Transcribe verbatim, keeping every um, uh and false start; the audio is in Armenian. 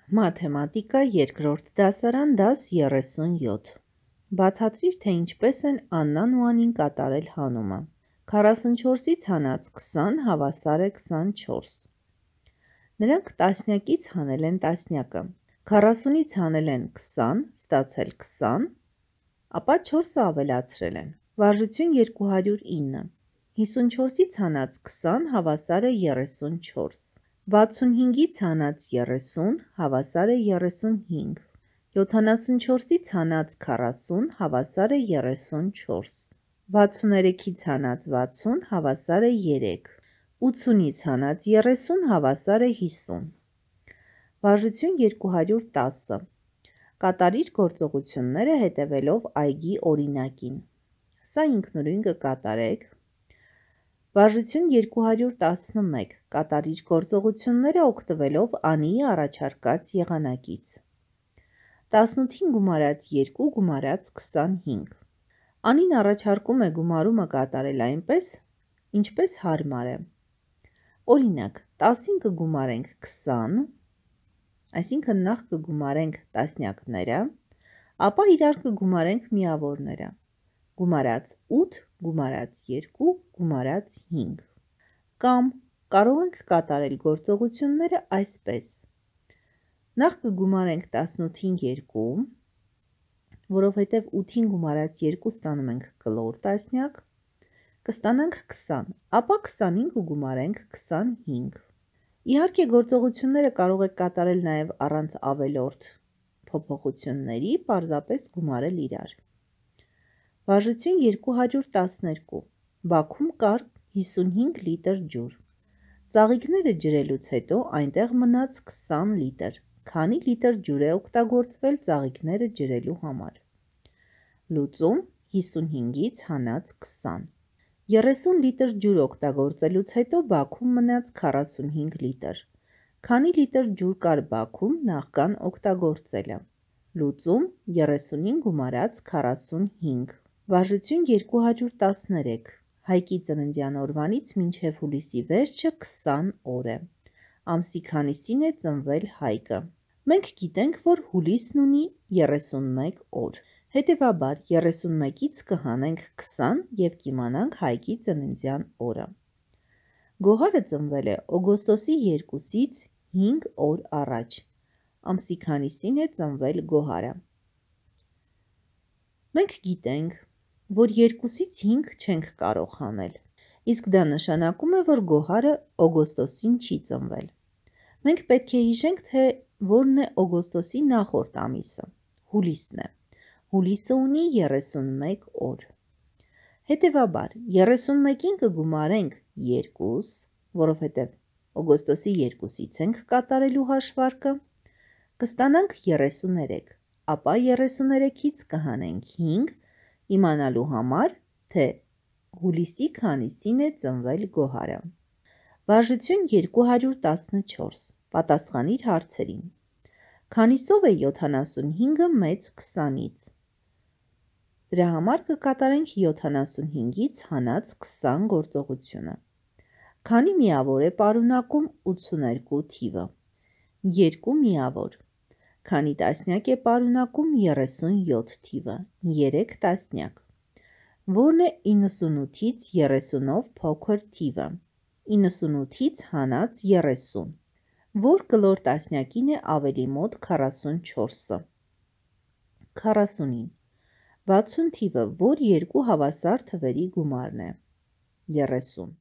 Մաթեմատիկա երկրորդ դասարան դաս երեսունյոթ Բացատրիր, թե ինչպես են Աննան ու Անին կատարել հանումը։ քառասունչորսից հանած քսան հավասար է քսանչորս։ Նրանք տասնյակից հանել են տասնյակը։ քառասունից հանել են քսան, ստացել քսան, ապա չորսը ավելացրել են։ Վարժություն երկու հարյուր ինը։ հիսունչորսից հանած քսան հավասար է երեսունչորս։ վաթսունհինգից հանած երեսուն հավասար է երեսունհինգ, յոթանասունչորսից հանած քառասուն հավասար է երեսունչորս, վաթսուներեքից հանած վաթսուն հավասար է երեք, ութսունից հանած երեսուն հավասար է հիսուն։ Վարժություն երկու հարյուր տասը։ Կատարիր գործողությունները հետևելով այգի օրինակին։ Սա ինքնուրույն կկատարեք։ Վարժություն երկու հարյուր տասնմեկ. Կատարիր գործողությունները օգտվելով Անիի առաջարկած եղանակից։ տասնութին գումարած երկու գումարած քսանհինգ։ Անին առաջարկում է գումարումը կատարել այնպես, ինչպես հարմար է։ Օրինակ, տասին կգումարենք քսան, այսինքն նախ կգումարենք տասնյակները, ապա իրար կգումարենք միավորները։ Գումարած ութ, գումարած երկու, գումարած հինգ։ Կամ կարող ենք կատարել գործողությունները այսպես. նախ կգումարենք տասնութին երկու, որովհետև ութին գումարած երկու ստանում ենք կլոր տասնյակ, կստանանք քսան, ապա քսանին կգումարենք քսանհինգ։ Իհարկե գործողությունները կարող եք կատարել նաև առանց ավելորդ փոփոխությունների, պարզապես գումարել իրար։ Վարժություն երկու հարյուր տասներկու. Բաքում կար հիսունհինգ լիտր ջուր։ Ծաղիկները ջրելուց հետո այնտեղ մնաց քսան լիտր։ Քանի լիտր ջուր է օգտագործվել ծաղիկները ջրելու համար։ Լուծում հիսունհինգից հանած քսան։ երեսուն լիտր ջուր օգտագործելուց հետո բաքում մնաց քառասունհինգ լիտր։ Քանի լիտր ջուր կար բաքում նախքան օգտագործելը։ Լուծում երեսունին գումարած քառասունհինգ։ Վարժություն երկու հարյուր տասներեք. Հայկի ծննդյան օրվանից մինչև հուլիսի վերջը քսան օր է։ Ամսի քանիսին է ծնվել Հայկը։ Մենք գիտենք, որ հուլիսն ունի երեսունմեկ օր։ Հետևաբար երեսունմեկից կհանենք քսան և կիմանանք Հայկի ծննդյան օրը։ Գոհարը ծնվել է օգոստոսի երկուսից հինգ օր առաջ։ Ամսի քանիսին է ծնվել Գոհարը։ Մենք գիտենք, որ երկուսից հինգ չենք կարող հանել, իսկ դա նշանակում է, որ Գոհարը օգոստոսին չի ծնվել։ Մենք պետք է հիշենք, թե որն է օգոստոսի նախորդ ամիսը, հուլիսն է։ Հուլիսը ունի երեսունմեկ օր։ Հետևաբար երեսունմեկին կգումարենք երկուս, որովհետև օգոստոսի երկուսից ենք կատարելու հաշվարկը, կստանանք երեսուներեք, ապա երեսուներեքից կհանենք հինգ, իմանալու համար, թե հուլիսի քանիսին է ծնվել Գոհարը։ Վարժություն երկու հարյուր տասնչորս. Պատասխանիր հարցերին։ Քանիսով է յոթանասունհինգը մեծ քսանից։ Դրա համար կկատարենք յոթանասունհինգից հանած քսան գործողությունը։ Քանի միավոր է պարունակում ութսուներկու թիվը։ երկու միավոր։ Քանի տասնյակ է պարունակում երեսունյոթ թիվը։ երեք տասնյակ։ Որն է իննսունութից երեսունով փոքր թիվը։ իննսունութից հանած երեսուն։ Որ կլոր տասնյակին է ավելի մոտ քառասունչորսը։ քառասունին։ վաթսուն թիվը որ երկու հավասար թվերի գումարն է։ երեսուն։